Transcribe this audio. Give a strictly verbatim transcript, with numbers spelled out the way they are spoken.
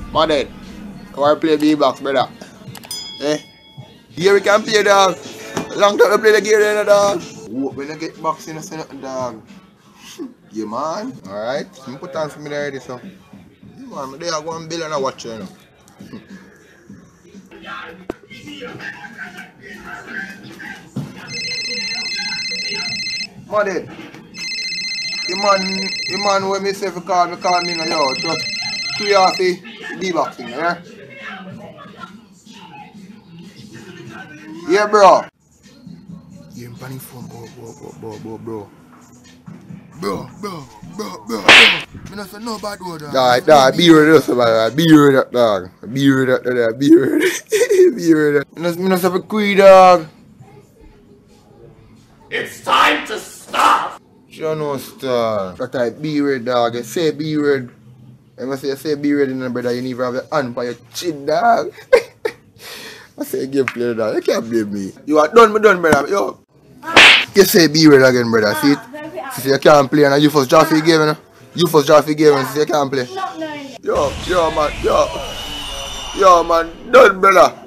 Modern, I want to play B-box, brother. Eh? Here we can play, dog. Long time to play the gear, then, dog. When I get boxing, I say nothing, dog. Yeah, man. Alright, I'm put on for me already, so. Yeah, man, they are one billion and watch you, you know. Modern. The man, the man when me say for call me, call me, you know, just three off the B-boxing, yeah? Yeah, bro. Yeah, I'm panning phone, bro, bro, bro, bro, bro. Bro, bro, bro, bro, bro. I don't say no bad word, dog. Dog, dog, be with us, man. Be with that, dog. Be with that, dog. Be with that. Be with that. I don't say for queer, dog. It's time to stop! You know, star. That I be with, dog. I say be with. I must say, I say be with, brother. You need to have your hand by your chin, dog. I say game play, dog. You can't blame me. You are done, me done, brother. Yo. You say be with again, brother. See it? See, you can't play, and you first draw for the game, you know? You first draw for the game, and see, you can't play. Yo, yo, man, yo. Yo, man, done, brother.